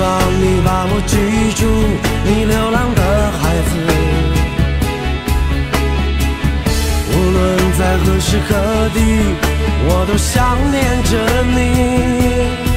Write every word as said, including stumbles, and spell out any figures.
望你把我记住，你流浪的孩子。无论在何时何地，我都想念着你。